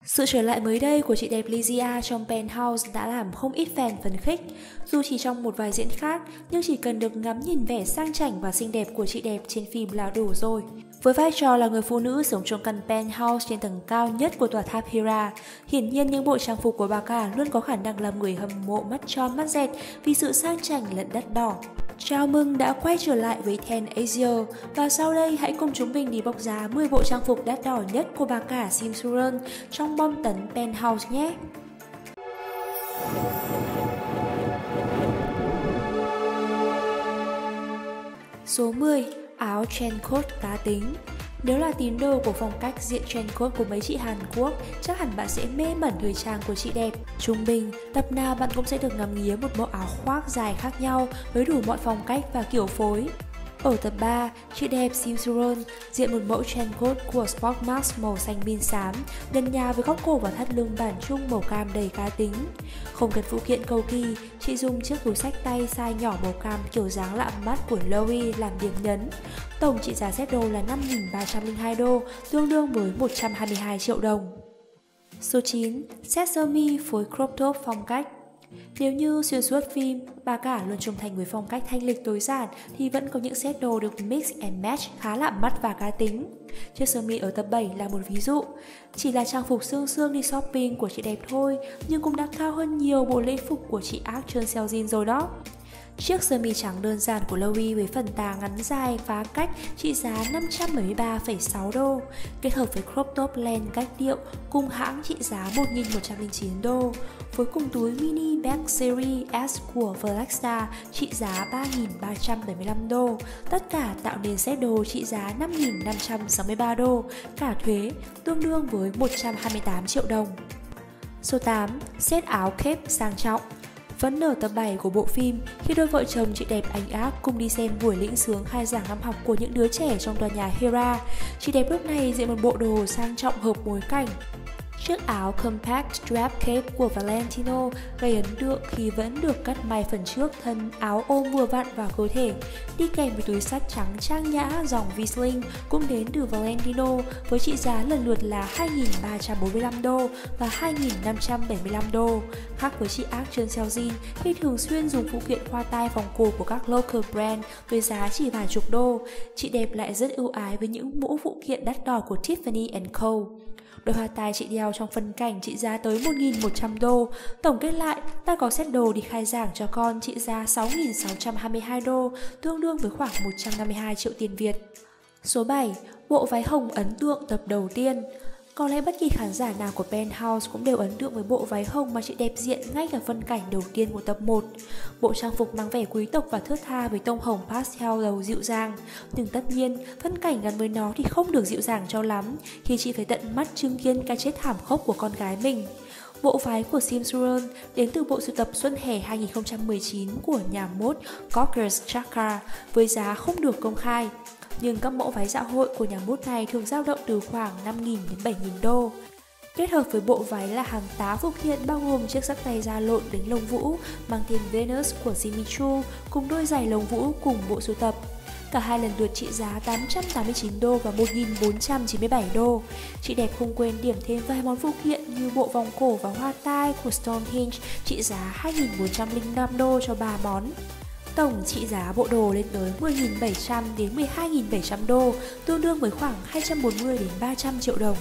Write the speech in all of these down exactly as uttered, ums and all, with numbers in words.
Sự trở lại mới đây của chị đẹp Lizia trong Penthouse đã làm không ít fan phấn khích. Dù chỉ trong một vài diễn khác, nhưng chỉ cần được ngắm nhìn vẻ sang chảnh và xinh đẹp của chị đẹp trên phim là đủ rồi. Với vai trò là người phụ nữ sống trong căn penthouse trên tầng cao nhất của tòa tháp Hera, hiển nhiên những bộ trang phục của bà cả luôn có khả năng làm người hâm mộ mắt tròn mắt dẹt vì sự sang chảnh lẫn đắt đỏ. Chào mừng đã quay trở lại với Ten Asia, và sau đây hãy cùng chúng mình đi bóc giá mười bộ trang phục đắt đỏ nhất của bà cả Sim Suron trong bom tấn Penthouse nhé! Số mười. Áo trenchcoat cá tính. Nếu là tín đồ của phong cách diện trenchcoat của mấy chị Hàn Quốc, chắc hẳn bạn sẽ mê mẩn thời trang của chị đẹp. Trung bình, tập nào bạn cũng sẽ được ngắm nghía một mẫu áo khoác dài khác nhau với đủ mọi phong cách và kiểu phối. Ở tập ba, chị đẹp Sim Suron diện một mẫu trenchcoat của Sportmax màu xanh bin xám, gần nhà với góc cổ và thắt lưng bản chung màu cam đầy cá tính. Không cần phụ kiện cầu kỳ, chị dùng chiếc túi xách tay size nhỏ màu cam kiểu dáng lạ mắt của Louis làm điểm nhấn. Tổng trị giá set đồ là năm nghìn ba trăm lẻ hai đô, tương đương với một trăm hai mươi hai triệu đồng. Số chín. Set sơ mi phối crop top phong cách. Nếu như xuyên suốt phim, bà cả luôn trung thành với phong cách thanh lịch tối giản thì vẫn có những set đồ được mix and match khá lạ mắt và cá tính. Chiếc sơ mi ở tập bảy là một ví dụ. Chỉ là trang phục sương sương đi shopping của chị đẹp thôi, nhưng cũng đã cao hơn nhiều bộ lễ phục của chị Park Cheon Seo rồi đó. Chiếc sơ mi trắng đơn giản của Louis với phần tà ngắn dài phá cách trị giá năm trăm bảy mươi ba phẩy sáu đô, kết hợp với crop top len cách điệu cùng hãng trị giá một nghìn một trăm lẻ chín đô, với cùng túi mini bag series S của Vlaxa trị giá ba nghìn ba trăm bảy mươi lăm đô, tất cả tạo nên set đồ trị giá năm nghìn năm trăm sáu mươi ba đô, cả thuế, tương đương với một trăm hai mươi tám triệu đồng. Số tám. Set áo cape sang trọng. Vẫn ở tập bảy của bộ phim, khi đôi vợ chồng chị đẹp anh ác cùng đi xem buổi lĩnh sướng khai giảng năm học của những đứa trẻ trong tòa nhà Hera, chị đẹp lúc này diện một bộ đồ sang trọng hợp bối cảnh. Chiếc áo compact strap cape của Valentino gây ấn tượng khi vẫn được cắt may phần trước thân áo ôm vừa vặn vào cơ thể, đi kèm với túi xách trắng trang nhã dòng V-Sling cũng đến từ Valentino với trị giá lần lượt là hai nghìn ba trăm bốn mươi lăm đô và hai nghìn năm trăm bảy mươi lăm đô. Khác với chị Park Cheon Seo khi thường xuyên dùng phụ kiện khoa tai vòng cổ của các local brand với giá chỉ vài chục đô, chị đẹp lại rất ưu ái với những mũ phụ kiện đắt đỏ của Tiffany and Co. Đôi hoa tai chị đeo trong phân cảnh trị giá tới một nghìn một trăm đô. Tổng kết lại, ta có set đồ đi khai giảng cho con trị giá sáu nghìn sáu trăm hai mươi hai đô, tương đương với khoảng một trăm năm mươi hai triệu tiền Việt. Số bảy. Bộ váy hồng ấn tượng tập đầu tiên. Có lẽ bất kỳ khán giả nào của Penthouse cũng đều ấn tượng với bộ váy hồng mà chị đẹp diện ngay cả phân cảnh đầu tiên của tập một. Bộ trang phục mang vẻ quý tộc và thướt tha với tông hồng pastel đầu dịu dàng. Nhưng tất nhiên, phân cảnh gắn với nó thì không được dịu dàng cho lắm khi chị phải tận mắt chứng kiến cái chết thảm khốc của con gái mình. Bộ váy của Sim Suron đến từ bộ sưu tập Xuân Hè hai nghìn không trăm mười chín của nhà mốt Cockers Chakra với giá không được công khai. Nhưng các mẫu váy dạ hội của nhà mốt này thường dao động từ khoảng năm nghìn đến bảy nghìn đô. Kết hợp với bộ váy là hàng tá phụ kiện bao gồm chiếc xách tay da lộn đến lông vũ mang tên Venus của Jimmy Choo cùng đôi giày lông vũ cùng bộ sưu tập. Cả hai lần lượt trị giá tám trăm tám mươi chín đô và một nghìn bốn trăm chín mươi bảy đô. Chị đẹp không quên điểm thêm vài món phụ kiện như bộ vòng cổ và hoa tai của Stonehenge trị giá hai nghìn bốn trăm lẻ năm đô cho ba món. Tổng trị giá bộ đồ lên tới mười nghìn bảy trăm đến mười hai nghìn bảy trăm đô, tương đương với khoảng hai trăm bốn mươi đến ba trăm triệu đồng.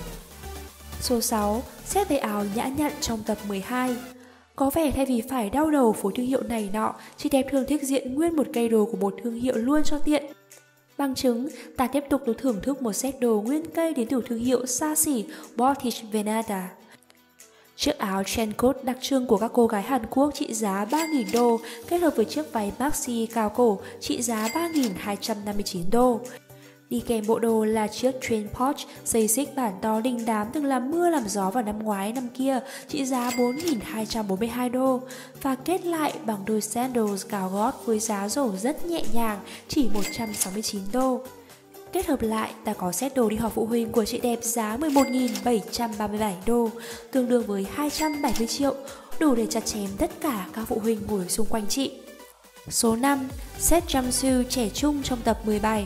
Số sáu. Set váy áo nhã nhặn trong tập mười hai. Có vẻ thay vì phải đau đầu phối thương hiệu này nọ, chị đẹp thường thích diện nguyên một cây đồ của một thương hiệu luôn cho tiện. Bằng chứng, ta tiếp tục được thưởng thức một set đồ nguyên cây đến từ thương hiệu xa xỉ Boutique Veneta. Chiếc áo trenchcoat đặc trưng của các cô gái Hàn Quốc trị giá ba nghìn đô kết hợp với chiếc váy maxi cao cổ trị giá ba nghìn hai trăm năm mươi chín đô. Đi kèm bộ đồ là chiếc train pouch dây xích bản to đình đám từng làm mưa làm gió vào năm ngoái năm kia trị giá bốn nghìn hai trăm bốn mươi hai đô và kết lại bằng đôi sandals cao gót với giá rổ rất nhẹ nhàng chỉ một trăm sáu mươi chín đô. Kết hợp lại, ta có set đồ đi họp phụ huynh của chị đẹp giá mười một nghìn bảy trăm ba mươi bảy đô, tương đương với hai trăm bảy mươi triệu, đủ để chặt chém tất cả các phụ huynh ngồi xung quanh chị. Số năm. Set jumpsuit trẻ trung trong tập mười bảy.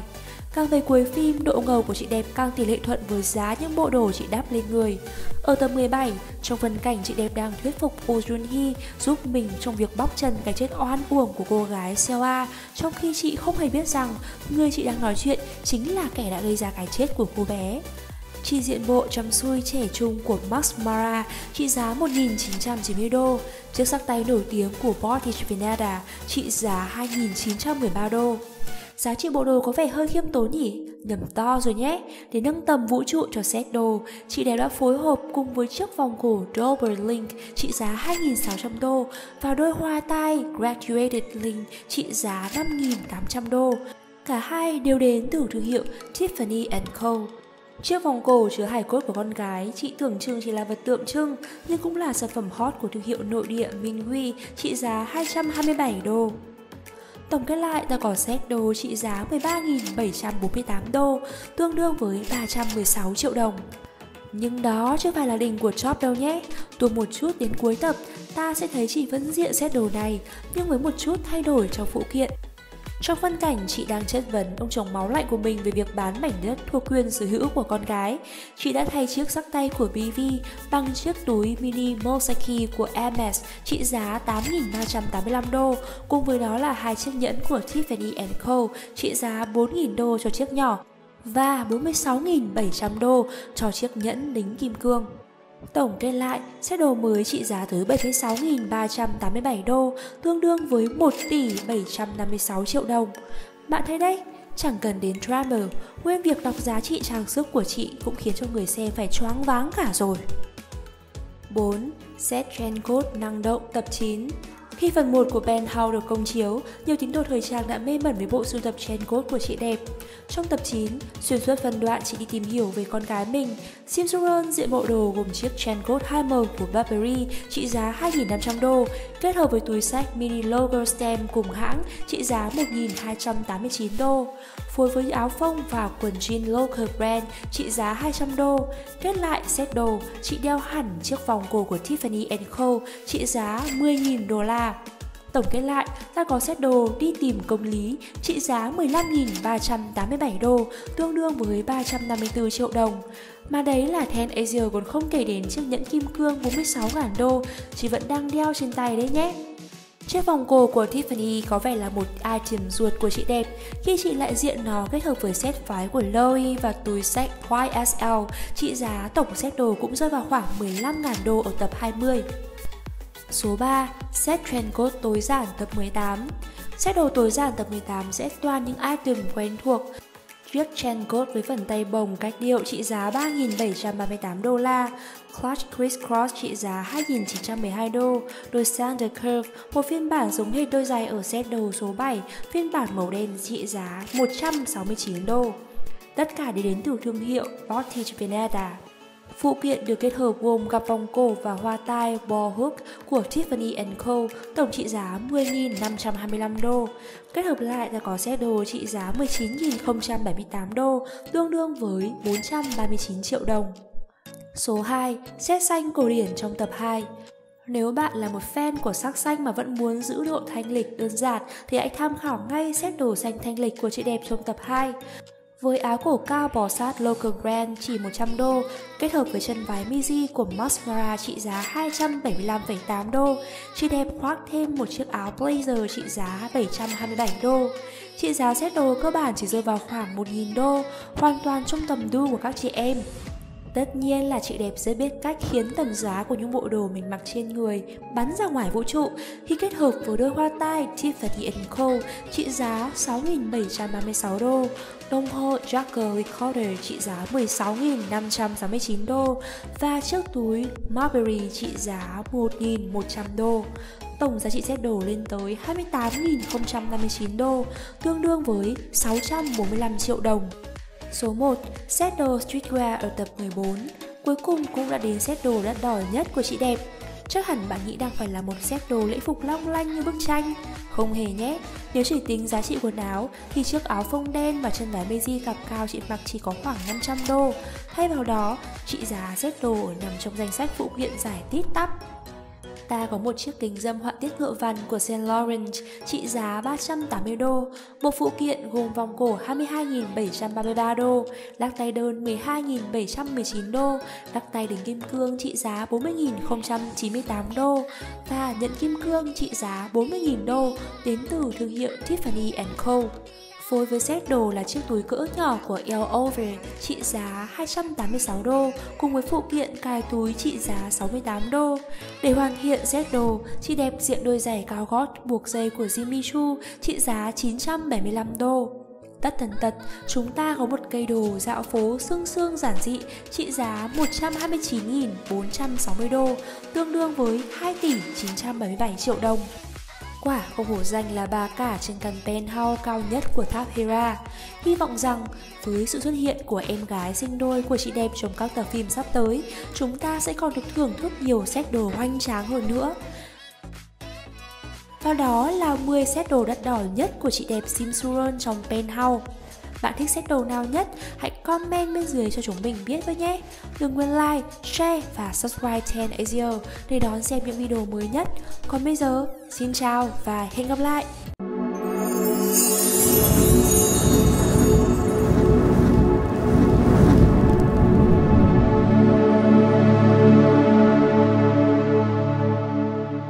Càng về cuối phim, độ ngầu của chị đẹp càng tỷ lệ thuận với giá những bộ đồ chị đắp lên người. Ở tập mười bảy, trong phân cảnh chị đẹp đang thuyết phục Oh Jun Hee giúp mình trong việc bóc trần cái chết oan uổng của cô gái Seo A, trong khi chị không hề biết rằng người chị đang nói chuyện chính là kẻ đã gây ra cái chết của cô bé. Chị diện bộ chăm xui trẻ trung của Max Mara trị giá một nghìn chín trăm chín mươi đô, chiếc xắc tay nổi tiếng của Bottich Veneta trị giá hai nghìn chín trăm mười ba đô. Giá trị bộ đồ có vẻ hơi khiêm tốn nhỉ? Nhầm to rồi nhé. Để nâng tầm vũ trụ cho set đồ, chị đẹp đã phối hợp cùng với chiếc vòng cổ Double Link trị giá hai nghìn sáu trăm đô và đôi hoa tai Graduated Link trị giá năm nghìn tám trăm đô. Cả hai đều đến từ thương hiệu Tiffany and Co. Chiếc vòng cổ chứa hài cốt của con gái chị tưởng chừng chỉ là vật tượng trưng, nhưng cũng là sản phẩm hot của thương hiệu nội địa Minh Huy trị giá hai trăm hai mươi bảy đô. Tổng kết lại, ta có set đồ trị giá mười ba nghìn bảy trăm bốn mươi tám đô, tương đương với ba trăm mười sáu triệu đồng. Nhưng đó chưa phải là đỉnh của shop đâu nhé. Tua một chút đến cuối tập, ta sẽ thấy chị vẫn diện set đồ này, nhưng với một chút thay đổi trong phụ kiện. Trong phân cảnh chị đang chất vấn ông chồng máu lạnh của mình về việc bán mảnh đất thuộc quyền sở hữu của con gái, chị đã thay chiếc xắc tay của bê vê bằng chiếc túi mini Mosaki của em ét trị giá tám nghìn ba trăm tám mươi lăm đô, cùng với đó là hai chiếc nhẫn của Tiffany and Co trị giá bốn nghìn đô cho chiếc nhỏ và bốn mươi sáu nghìn bảy trăm đô cho chiếc nhẫn đính kim cương. Tổng kết lại, set đồ mới trị giá tới bảy mươi sáu nghìn ba trăm tám mươi bảy đô, tương đương với một tỷ bảy trăm năm mươi sáu triệu đồng. Bạn thấy đấy, chẳng cần đến drama, nguyên việc đọc giá trị trang sức của chị cũng khiến cho người xem phải choáng váng cả rồi. bốn. Set Trend Code năng động tập chín. Khi phần một của Penthouse được công chiếu, nhiều tín đồ thời trang đã mê mẩn với bộ sưu tập trend code của chị đẹp. Trong tập chín, xuyên suốt phân đoạn chị đi tìm hiểu về con gái mình, Sim Soo-reon diện bộ đồ gồm chiếc trend code hai màu của Burberry trị giá hai nghìn năm trăm đô, kết hợp với túi xách mini logo stem cùng hãng trị giá một nghìn hai trăm tám mươi chín đô, phối với áo phông và quần jean local brand trị giá hai trăm đô. Kết lại set đồ, chị đeo hẳn chiếc vòng cổ của Tiffany and Co trị giá mười nghìn đô la. Tổng kết lại, ta có set đồ đi tìm công lý trị giá mười lăm nghìn ba trăm tám mươi bảy đô, tương đương với ba trăm năm mươi tư triệu đồng. Mà đấy là Ten Asia còn không kể đến chiếc nhẫn kim cương bốn mươi sáu nghìn đô, chị vẫn đang đeo trên tay đấy nhé. Chiếc vòng cổ của Tiffany có vẻ là một item ruột của chị đẹp, khi chị lại diện nó kết hợp với set váy của Loewe và túi xách Y S L, trị giá tổng set đồ cũng rơi vào khoảng mười lăm nghìn đô ở tập hai mươi. Số ba. Set Trend Code tối giản tập mười tám. Set đồ tối giản tập mười tám sẽ toàn những item quen thuộc. Chiếc Trend Code với phần tay bồng cách điệu trị giá ba nghìn bảy trăm ba mươi tám đô la, Clutch Crisscross trị giá hai nghìn chín trăm mười hai đô, đôi Sandal Curve, một phiên bản giống hệt đôi giày ở set đồ số bảy, phiên bản màu đen trị giá một trăm sáu mươi chín đô. Tất cả đều đến từ thương hiệu Bottich Veneta. Phụ kiện được kết hợp gồm cặp vòng cổ và hoa tai ball hook của Tiffany and Co, tổng trị giá mười nghìn năm trăm hai mươi lăm đô. Kết hợp lại là có set đồ trị giá mười chín nghìn không trăm bảy mươi tám đô, tương đương với bốn trăm ba mươi chín triệu đồng. Số hai. Set xanh cổ điển trong tập hai. Nếu bạn là một fan của sắc xanh mà vẫn muốn giữ độ thanh lịch đơn giản thì hãy tham khảo ngay set đồ xanh thanh lịch của chị đẹp trong tập hai. Với áo cổ cao bó sát local brand chỉ một trăm đô, kết hợp với chân váy midi của Max Mara trị giá hai trăm bảy mươi lăm phẩy tám đô, chị đẹp khoác thêm một chiếc áo blazer trị giá bảy trăm hai mươi bảy đô. Trị giá set đồ cơ bản chỉ rơi vào khoảng một nghìn đô, hoàn toàn trong tầm đu của các chị em. Tất nhiên là chị đẹp rất biết cách khiến tầm giá của những bộ đồ mình mặc trên người bắn ra ngoài vũ trụ khi kết hợp với đôi hoa tai Tiffany and Co trị giá sáu nghìn bảy trăm ba mươi sáu đô, đồng hồ Jagger Recorder trị giá mười sáu nghìn năm trăm sáu mươi chín đô và chiếc túi Marbury trị giá một nghìn một trăm đô. Tổng giá trị set đồ lên tới hai mươi tám nghìn không trăm năm mươi chín đô, tương đương với sáu trăm bốn mươi lăm triệu đồng. Số một. Set đồ streetwear ở tập mười bốn. Cuối cùng cũng đã đến set đồ đắt đỏ nhất của chị đẹp. Chắc hẳn bạn nghĩ đang phải là một set đồ lễ phục long lanh như bức tranh. Không hề nhé. Nếu chỉ tính giá trị quần áo thì chiếc áo phông đen và chân váy midi cặp cao chị mặc chỉ có khoảng năm trăm đô. Thay vào đó, trị giá set đồ ở nằm trong danh sách phụ kiện giải tít tắp. ta có một chiếc kính dâm họa tiết ngựa vằn của Saint Laurent trị giá ba trăm tám mươi đô, một phụ kiện gồm vòng cổ hai mươi hai nghìn bảy trăm ba mươi ba đô, lắc tay đơn mười hai nghìn bảy trăm mười chín đô, lắc tay đính kim cương trị giá bốn mươi nghìn không trăm chín mươi tám đô và nhẫn kim cương trị giá bốn mươi nghìn đô đến từ thương hiệu Tiffany and Co. Phối với set đồ là chiếc túi cỡ nhỏ của Elle Over trị giá hai trăm tám mươi sáu đô cùng với phụ kiện cài túi trị giá sáu mươi tám đô. Để hoàn thiện set đồ, chị đẹp diện đôi giày cao gót buộc dây của Jimmy Choo trị giá chín trăm bảy mươi lăm đô. Tất tần tật, chúng ta có một cây đồ dạo phố xương xương giản dị trị giá một trăm hai mươi chín nghìn bốn trăm sáu mươi đô, tương đương với hai tỷ chín trăm bảy mươi bảy triệu đồng. Quả không hổ danh là bà cả trên căn penthouse cao nhất của tháp Hera. Hy vọng rằng với sự xuất hiện của em gái sinh đôi của chị đẹp trong các tập phim sắp tới, chúng ta sẽ còn được thưởng thức nhiều set đồ hoành tráng hơn nữa. Và đó là mười set đồ đắt đỏ nhất của chị đẹp Sim Suron trong penthouse. Bạn thích set đồ nào nhất? Hãy comment bên dưới cho chúng mình biết với nhé. Đừng quên like, share và subscribe ten Asia để đón xem những video mới nhất. Còn bây giờ, xin chào và hẹn gặp lại!